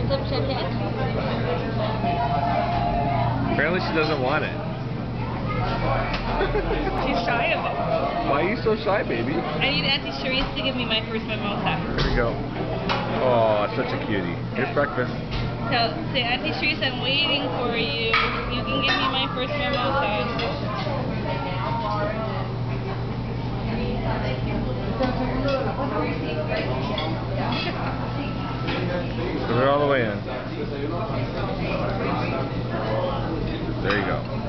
Some champagne? Apparently she doesn't want it. She's shy of it. Why are you so shy, baby? I need Auntie Cherise to give me my first mimosa. Here we go. Oh, such a cutie. Here's breakfast. Say, Auntie Cherise, I'm waiting for you. You can give me my first mimosa. Put it all the way in. There you go.